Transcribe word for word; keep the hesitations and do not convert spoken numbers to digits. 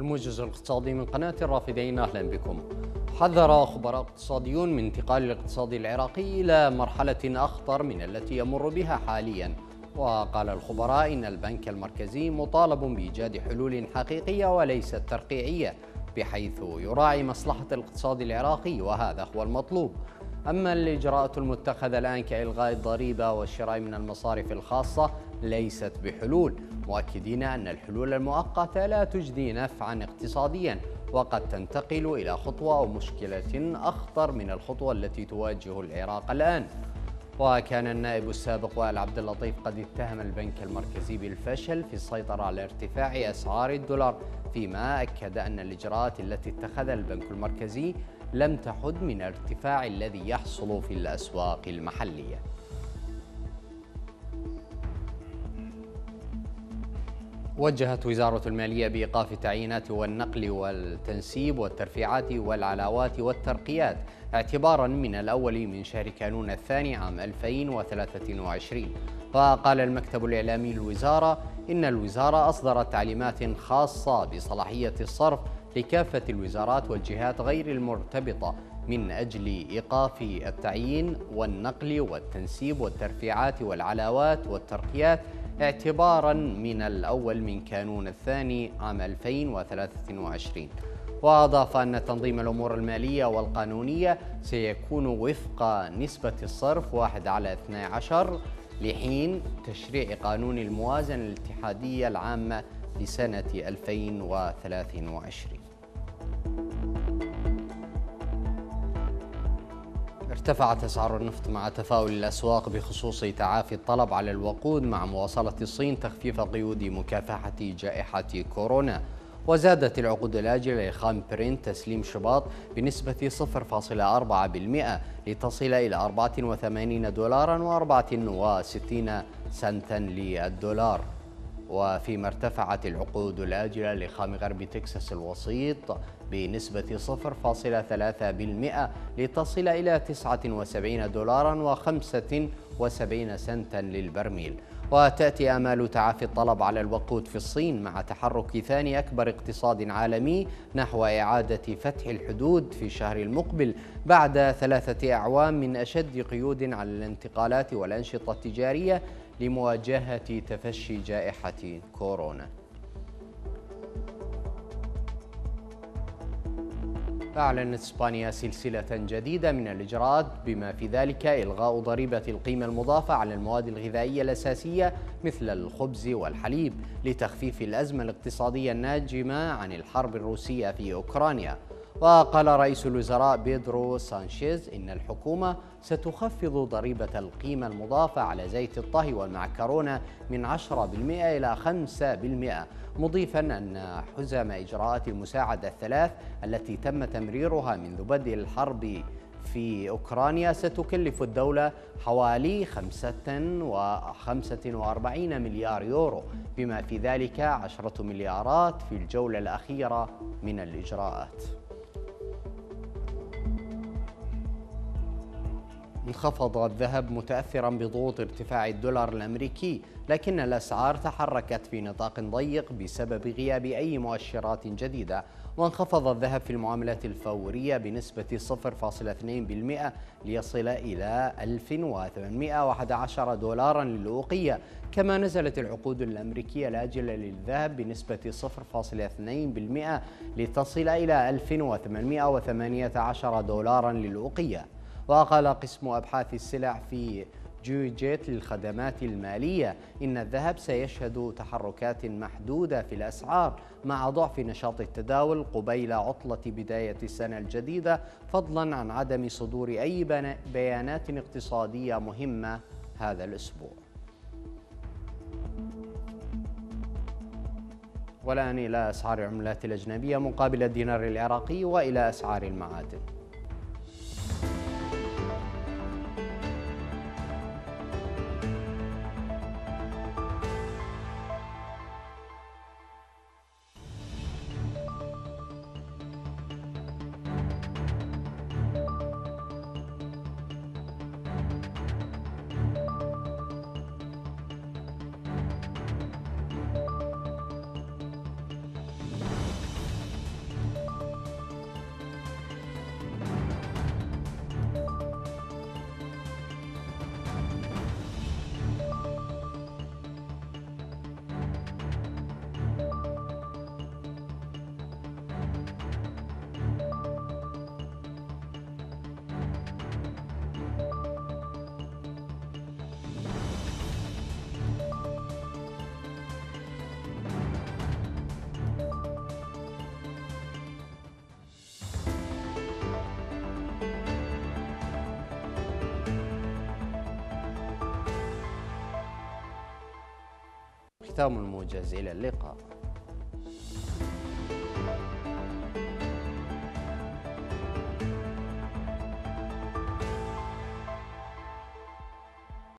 الموجز الاقتصادي من قناة الرافدين، أهلا بكم. حذر خبراء اقتصاديون من انتقال الاقتصاد العراقي إلى مرحلة أخطر من التي يمر بها حاليا. وقال الخبراء إن البنك المركزي مطالب بإيجاد حلول حقيقية وليست ترقيعية، بحيث يراعي مصلحة الاقتصاد العراقي، وهذا هو المطلوب. أما الإجراءات المتخذة الآن كإلغاء الضريبة والشراء من المصارف الخاصة ليست بحلول، مؤكدين أن الحلول المؤقتة لا تجدي نفعا اقتصاديا، وقد تنتقل إلى خطوة أو مشكلة أخطر من الخطوة التي تواجه العراق الآن. وكان النائب السابق وائل عبد اللطيف قد اتهم البنك المركزي بالفشل في السيطرة على ارتفاع أسعار الدولار، فيما أكد أن الإجراءات التي اتخذها البنك المركزي لم تحد من الارتفاع الذي يحصل في الأسواق المحلية. وجهت وزارة المالية بإيقاف التعيينات والنقل والتنسيب والترفيعات والعلاوات والترقيات اعتبارا من الأول من شهر كانون الثاني عام ألفين وثلاثة وعشرين. وقال المكتب الإعلامي للوزارة إن الوزارة أصدرت تعليمات خاصة بصلاحية الصرف لكافة الوزارات والجهات غير المرتبطة من أجل إيقاف التعيين والنقل والتنسيب والترفيعات والعلاوات والترقيات اعتبارا من الأول من كانون الثاني عام ألفين وثلاثة وعشرين. وأضاف أن تنظيم الأمور المالية والقانونية سيكون وفق نسبة الصرف واحد على اثني عشر لحين تشريع قانون الموازنة الاتحادية العامة لسنة ألفين وثلاثة وعشرين. ارتفعت أسعار النفط مع تفاؤل الأسواق بخصوص تعافي الطلب على الوقود مع مواصلة الصين تخفيف قيود مكافحة جائحة كورونا. وزادت العقود الآجلة لخام برنت تسليم شباط بنسبة صفر فاصلة أربعة بالمئة لتصل إلى أربعة وثمانين دولارا وأربعة وستين سنتا للدولار. وفيما ارتفعت العقود الآجلة لخام غرب تكساس الوسيط بنسبة صفر فاصلة ثلاثة بالمئة لتصل إلى تسعة وسبعين دولارا وخمسة وسبعين سنتا للبرميل. وتأتي آمال تعافي الطلب على الوقود في الصين مع تحرك ثاني أكبر اقتصاد عالمي نحو إعادة فتح الحدود في الشهر المقبل بعد ثلاثة أعوام من أشد قيود على الانتقالات والأنشطة التجارية لمواجهة تفشي جائحة كورونا. أعلنت إسبانيا سلسلة جديدة من الإجراءات بما في ذلك إلغاء ضريبة القيمة المضافة على المواد الغذائية الأساسية مثل الخبز والحليب لتخفيف الأزمة الاقتصادية الناجمة عن الحرب الروسية في أوكرانيا. وقال رئيس الوزراء بيدرو سانشيز إن الحكومة ستخفض ضريبة القيمة المضافة على زيت الطهي والمعكرونة من عشرة بالمئة إلى خمسة بالمئة، مضيفا أن حزم إجراءات المساعدة الثلاث التي تم تمريرها منذ بدء الحرب في أوكرانيا ستكلف الدولة حوالي خمسة وأربعين مليار يورو، بما في ذلك عشرة مليارات في الجولة الأخيرة من الإجراءات. انخفض الذهب متأثرا بضغوط ارتفاع الدولار الأمريكي، لكن الأسعار تحركت في نطاق ضيق بسبب غياب أي مؤشرات جديدة. وانخفض الذهب في المعاملات الفورية بنسبة صفر فاصلة اثنين بالمئة ليصل إلى ألف وثمانمئة وأحد عشر دولارا للأوقية. كما نزلت العقود الأمريكية الآجلة للذهب بنسبة صفر فاصلة اثنين بالمئة لتصل إلى ألف وثمانمئة وثمانية عشر دولارا للأوقية. وقال قسم أبحاث السلع في جوجيت للخدمات المالية إن الذهب سيشهد تحركات محدودة في الأسعار مع ضعف نشاط التداول قبيل عطلة بداية السنة الجديدة، فضلا عن عدم صدور أي بيانات اقتصادية مهمة هذا الأسبوع. والآن إلى أسعار العملات الأجنبية مقابل الدينار العراقي وإلى أسعار المعادن. ختام الموجز، إلى اللقاء.